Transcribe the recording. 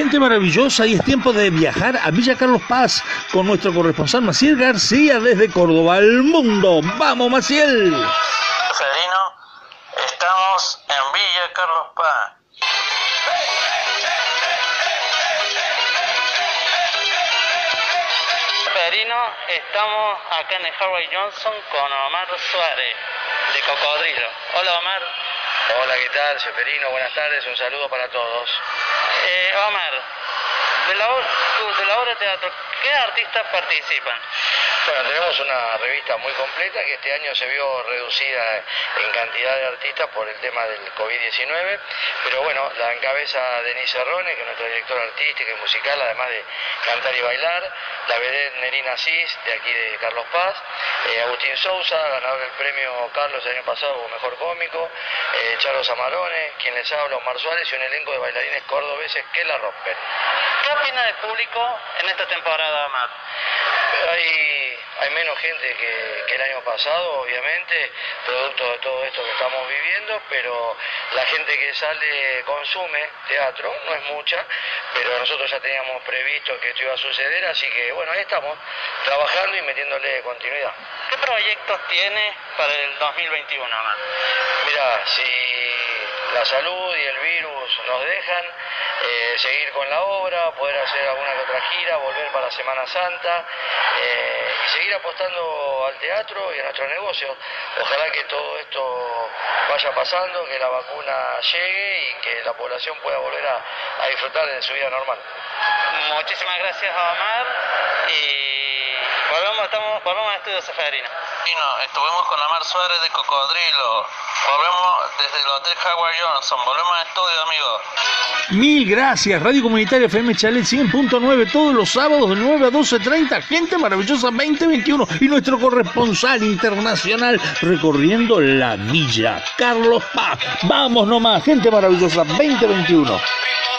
Gente maravillosa, y es tiempo de viajar a Villa Carlos Paz con nuestro corresponsal Maciel García desde Córdoba al mundo. ¡Vamos, Maciel! Federino, estamos en Villa Carlos Paz. Federino, estamos acá en el Harvey Johnson con Omar Suárez, de Cocodrilo. Hola, Omar. Hola, ¿qué tal, Seferino? Buenas tardes, un saludo para todos. Omar, de la obra de teatro, ¿qué artistas participan? Bueno, tenemos una revista muy completa que este año se vio reducida en cantidad de artistas por el tema del COVID-19, pero bueno, la encabeza Denise Cerrone, que es nuestra directora artística y musical, además de cantar y bailar, la vedette Nerina Asís, de aquí de Carlos Paz, Agustín Sousa, ganador del premio Carlos el año pasado como mejor cómico, Charo Samarone, quien les habla, Omar Suárez, y un elenco de bailarines cordobeses que la rompen. ¿Qué opina del público en esta temporada, Omar? Hay menos gente que el año pasado, obviamente, producto de todo esto que estamos viviendo, pero la gente que sale consume teatro, no es mucha, pero nosotros ya teníamos previsto que esto iba a suceder, así que bueno, ahí estamos, trabajando y metiéndole continuidad. ¿Qué proyectos tiene para el 2021, Omar? Mira, si la salud y el virus nos dejan, seguir con la obra, poder hacer alguna que otra gira, volver para Semana Santa, y seguir apostando al teatro y a nuestro negocio. Ojalá que todo esto vaya pasando, que la vacuna llegue y que la población pueda volver a disfrutar de su vida normal. Muchísimas gracias, Omar, y volvemos a Estudios Federino. Estuvimos con Omar Suárez de Cocodrilo. Volvemos desde el Hotel Howard Johnson. Volvemos a estudio, amigos. Mil gracias. Radio Comunitaria FM Chalet 100.9 todos los sábados de 9 a 12:30. Gente maravillosa 2021. Y nuestro corresponsal internacional recorriendo la Villa Carlos Paz. Vamos nomás, gente maravillosa 2021.